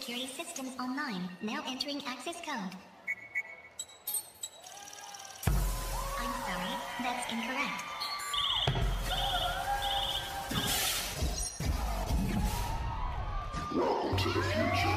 security systems online. Now entering access code. I'm sorry, that's incorrect. Welcome to the future.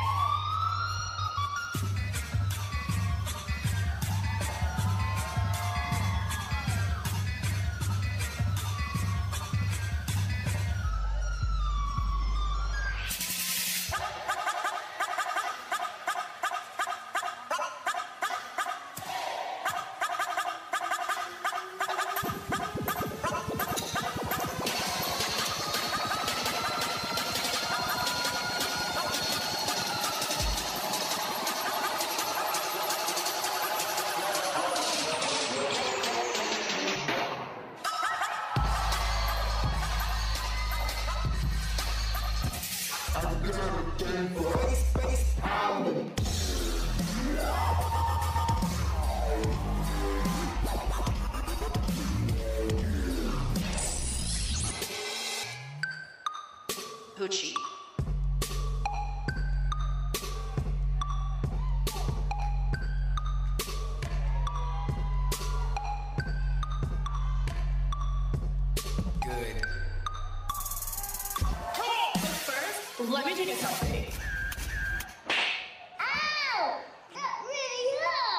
Hoochie. Good. First, let me take a selfie. Ow! That really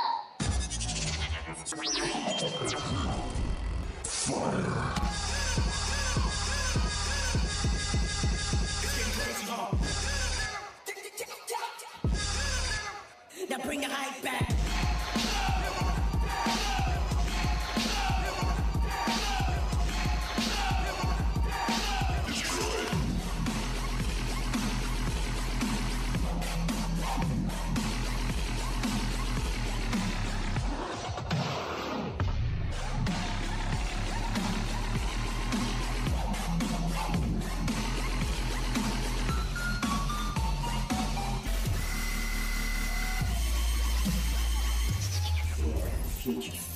Now bring the hype back. Future.